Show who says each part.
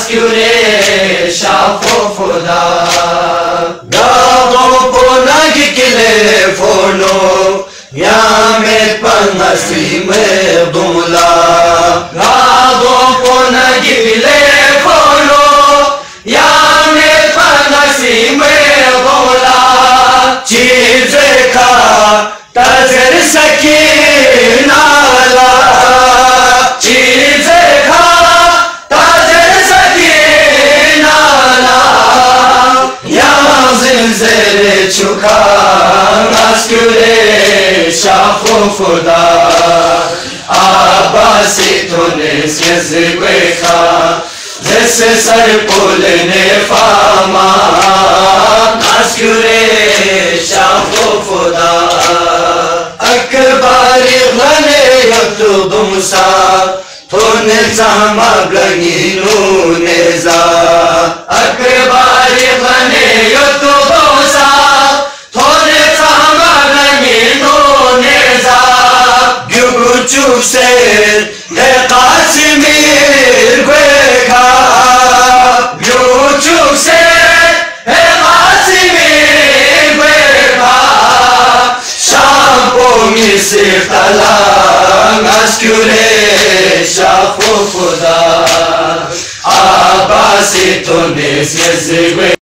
Speaker 1: مسکوره شاف و فدا گاغو پونگ کلیفونو یا میں پنسی میں دملا گاغو پونگ کلیفونو یا میں پنسی میں دملا چیز کا تذر سکین آلا چیز کا تذر سکین آلا یا زلزل چکا مسکوره شاف و فدا عباسی تونس یزگوی خوا جس سر پول نفاما مسکوره شاف و فدا اکبر غنیت دمسا تو نظام بلنگینو نزا اکبر غنیت دمسا تو نظام بلنگینو نزا گیو چوب سے ہے قاسمیر گوے کھا گیو چوب سے ہے قاسمیر گوے کھا شام کو مصر تلا مسکوره شاف و فدا عباسی تونس یزگوی